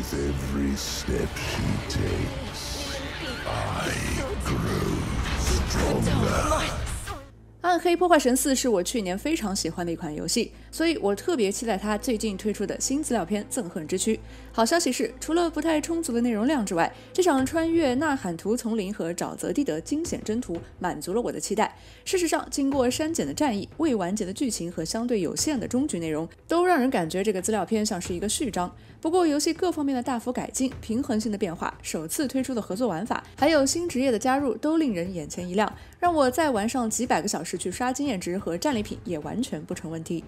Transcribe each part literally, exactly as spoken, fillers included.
With every step she takes, I grow stronger. 暗黑破坏神四是我去年非常喜欢的一款游戏，所以我特别期待它最近推出的新资料片《憎恨之躯》。好消息是，除了不太充足的内容量之外，这场穿越纳罕图丛林和沼泽地的惊险征途满足了我的期待。事实上，经过删减的战役、未完结的剧情和相对有限的终局内容，都让人感觉这个资料片像是一个序章。不过，游戏各方面的大幅改进、平衡性的变化、首次推出的合作玩法，还有新职业的加入，都令人眼前一亮，让我再玩上几百个小时去刷经验值和战利品也完全不成问题。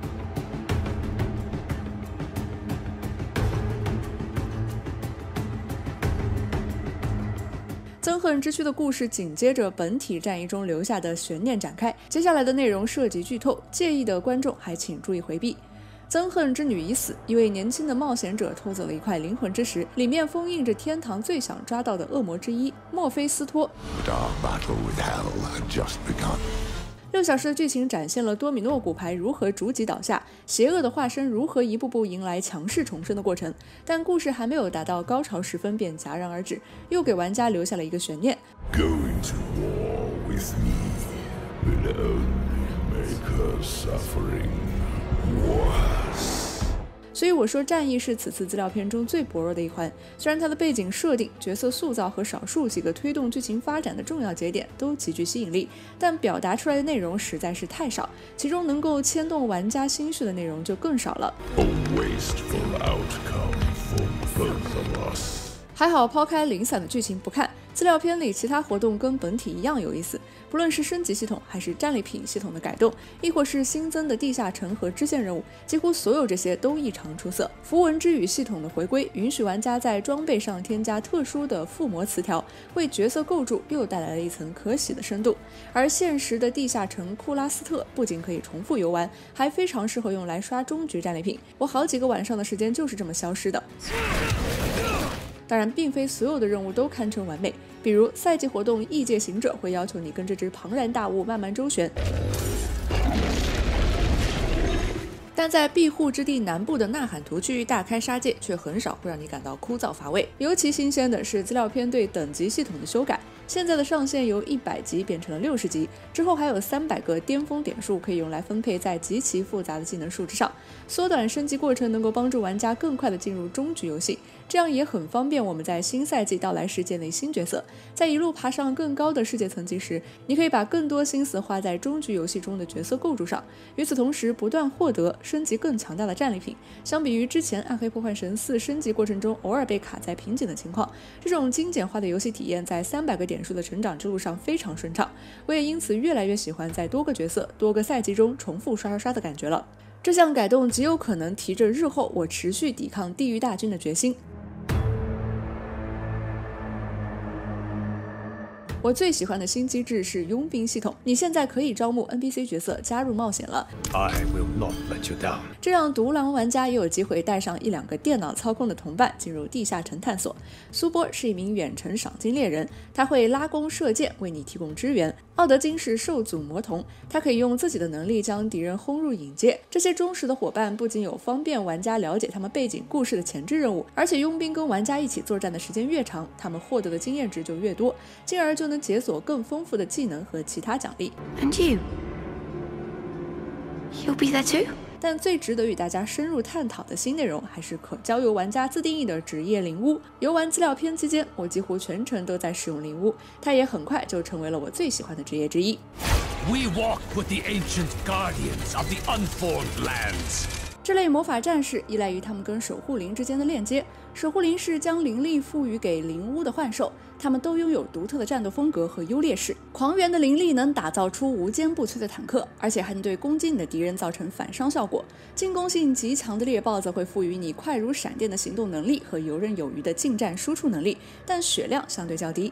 憎恨之躯的故事紧接着本体战役中留下的悬念展开，接下来的内容涉及剧透，介意的观众还请注意回避。憎恨之女已死，一位年轻的冒险者偷走了一块灵魂之石，里面封印着天堂最想抓到的恶魔之一墨菲斯托。六小时的剧情展现了多米诺骨牌如何逐级倒下，邪恶的化身如何一步步迎来强势重生的过程，但故事还没有达到高潮时分便戛然而止，又给玩家留下了一个悬念。 Going to war with me will only make her suffering worse. 所以我说战役是此次资料片中最薄弱的一环，虽然它的背景设定、角色塑造和少数几个推动剧情发展的重要节点都极具吸引力，但表达出来的内容实在是太少，其中能够牵动玩家心绪的内容就更少了。 A wasteful outcome for both of us. 还好抛开零散的剧情不看，资料片里其他活动跟本体一样有意思，不论是升级系统还是战利品系统的改动，亦或是新增的地下城和支线任务，几乎所有这些都异常出色。符文之语系统的回归，允许玩家在装备上添加特殊的附魔词条，为角色构筑又带来了一层可喜的深度。而现实的地下城库拉斯特不仅可以重复游玩，还非常适合用来刷终局战利品，我好几个晚上的时间就是这么消失的。当然，并非所有的任务都堪称完美，比如赛季活动异界行者会要求你跟这只庞然大物慢慢周旋，但在庇护之地南部的纳罕图区域大开杀戒却很少会让你感到枯燥乏味。尤其新鲜的是资料片对等级系统的修改，现在的上限由一百级变成了六十级，之后还有三百个巅峰点数可以用来分配在极其复杂的技能树之上，缩短升级过程能够帮助玩家更快的进入终局游戏，这样也很方便我们在新赛季到来时建立新角色，在一路爬上更高的世界层级时，你可以把更多心思花在终局游戏中的角色构筑上，与此同时不断获得升级更强大的战利品。相比于之前暗黑破坏神四升级过程中偶尔被卡在瓶颈的情况，这种精简化的游戏体验在三百个点数的成长之路上非常顺畅，我也因此越来越喜欢在多个角色多个赛季中重复刷刷刷的感觉了。这项改动极有可能提着日后我持续抵抗地狱大军的决心。我最喜欢的新机制是佣兵系统，你现在可以招募 N P C 角色加入冒险了。 I will not let you down. 这让独狼玩家也有机会带上一两个电脑操控的同伴进入地下城探索。苏波是一名远程赏金猎人，他会拉弓射箭为你提供支援。奥德金是兽族魔童，他可以用自己的能力将敌人轰入引界。这些忠实的伙伴不仅有方便玩家了解他们背景故事的前置任务，而且佣兵跟玩家一起作战的时间越长，他们获得的经验值就越多，进而就能解锁更丰富的技能和其他奖励。 And you? You'll be there too? 但最值得与大家深入探讨的新内容还是可交由玩家自定义的职业灵巫。游玩资料片期间，我几乎全程都在使用灵巫，它也很快就成为了我最喜欢的职业之一。 We walk with the ancient guardians of the unformed lands. 这类魔法战士依赖于他们跟守护灵之间的链接，守护灵是将灵力赋予给灵巫的幻兽，他们都拥有独特的战斗风格和优劣势。狂源的灵力能打造出无坚不摧的坦克，而且还能对攻击你的敌人造成反伤效果。进攻性极强的猎豹则会赋予你快如闪电的行动能力和游刃有余的近战输出能力，但血量相对较低。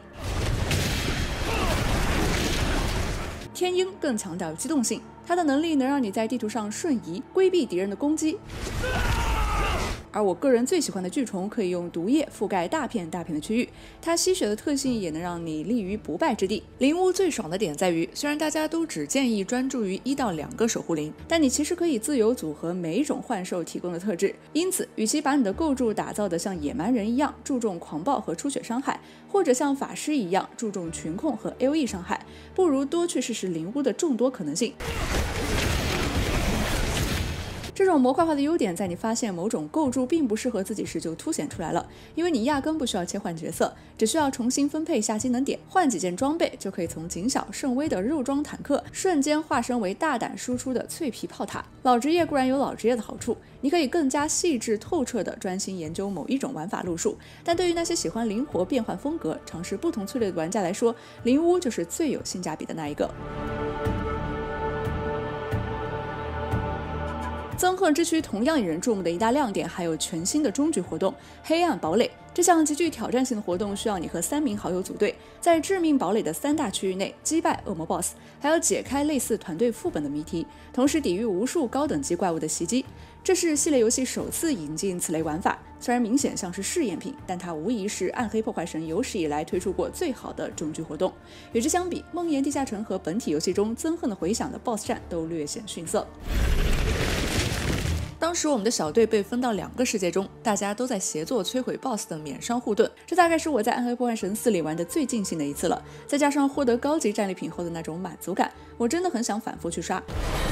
天鹰更强调机动性，它的能力能让你在地图上瞬移，规避敌人的攻击。 而我个人最喜欢的巨虫可以用毒液覆盖大片大片的区域，它吸血的特性也能让你立于不败之地。灵巫最爽的点在于，虽然大家都只建议专注于一到两个守护灵，但你其实可以自由组合每一种幻兽提供的特质。因此，与其把你的构筑打造的像野蛮人一样注重狂暴和出血伤害，或者像法师一样注重群控和 A O E 伤害，不如多去试试灵巫的众多可能性。这种模块化的优点在你发现某种构筑并不适合自己时就凸显出来了，因为你压根不需要切换角色，只需要重新分配一下技能点，换几件装备，就可以从谨小慎微的肉装坦克瞬间化身为大胆输出的脆皮炮塔。老职业固然有老职业的好处，你可以更加细致透彻地专心研究某一种玩法路数，但对于那些喜欢灵活变换风格、尝试不同策略的玩家来说，灵巫就是最有性价比的那一个。憎恨之躯同样引人注目的一大亮点，还有全新的终局活动——黑暗堡垒。这项极具挑战性的活动需要你和三名好友组队，在致命堡垒的三大区域内击败恶魔 B O S S， 还要解开类似团队副本的谜题，同时抵御无数高等级怪物的袭击。这是系列游戏首次引进此类玩法，虽然明显像是试验品，但它无疑是暗黑破坏神有史以来推出过最好的终局活动。与之相比，梦魇地下城和本体游戏中憎恨的回响的 B O S S 战都略显逊色。当时我们的小队被分到两个世界中，大家都在协作摧毁 B O S S 的免伤护盾，这大概是我在暗黑破坏神四里玩的最尽兴的一次了。再加上获得高级战利品后的那种满足感，我真的很想反复去刷。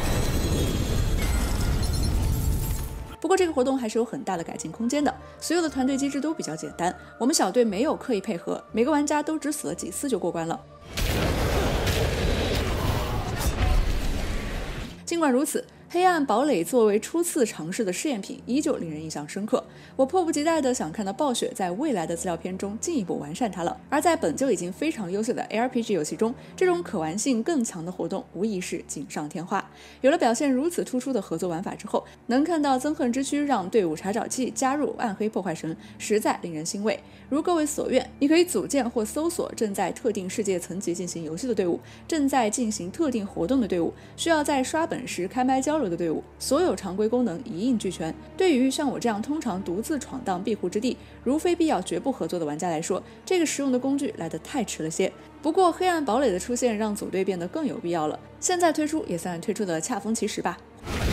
不过这个活动还是有很大的改进空间的，所有的团队机制都比较简单，我们小队没有刻意配合，每个玩家都只死了几次就过关了。尽管如此，黑暗堡垒作为初次尝试的试验品，依旧令人印象深刻。我迫不及待地想看到暴雪在未来的资料片中进一步完善它了。而在本就已经非常优秀的 A R P G 游戏中，这种可玩性更强的活动无疑是锦上添花。有了表现如此突出的合作玩法之后，能看到憎恨之躯让队伍查找器加入暗黑破坏神，实在令人欣慰。如各位所愿，你可以组建或搜索正在特定世界层级进行游戏的队伍，正在进行特定活动的队伍，需要在刷本时开麦交流的队伍，所有常规功能一应俱全。对于像我这样通常独自闯荡庇护之地，如非必要绝不合作的玩家来说，这个实用的工具来得太迟了些。不过黑暗堡垒的出现让组队变得更有必要了，现在推出也算推出的恰逢其时吧。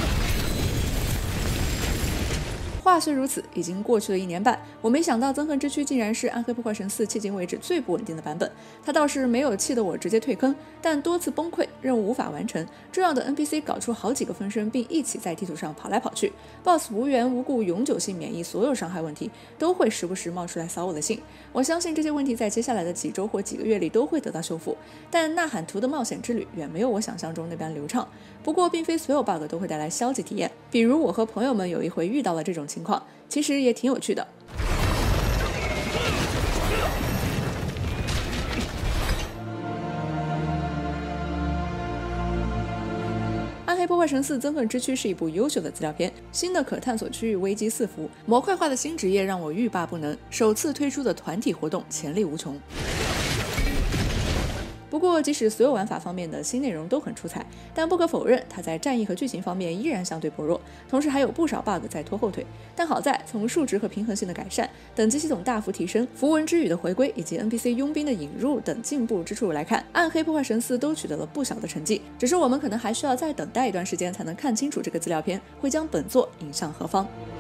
话虽如此，已经过去了一年半，我没想到憎恨之躯竟然是暗黑破坏神四迄今为止最不稳定的版本。它倒是没有气得我直接退坑，但多次崩溃，任务无法完成，重要的 N P C 搞出好几个分身，并一起在地图上跑来跑去， B O S S 无缘无故永久性免疫所有伤害问题，都会时不时冒出来扫我的兴。我相信这些问题在接下来的几周或几个月里都会得到修复，但呐喊图的冒险之旅远没有我想象中那般流畅。不过并非所有 bug 都会带来消极体验，比如我和朋友们有一回遇到了这种情况，其实也挺有趣的。暗黑破坏神四憎恨之躯是一部优秀的资料片，新的可探索区域危机四伏，模块化的新职业让我欲罢不能，首次推出的团体活动潜力无穷。不过即使所有玩法方面的新内容都很出彩，但不可否认它在战役和剧情方面依然相对薄弱，同时还有不少 bug 在拖后腿。但好在从数值和平衡性的改善、等级系统大幅提升、符文之语的回归以及 N P C 佣兵的引入等进步之处来看，暗黑破坏神四都取得了不小的成绩，只是我们可能还需要再等待一段时间才能看清楚这个资料片会将本作引向何方。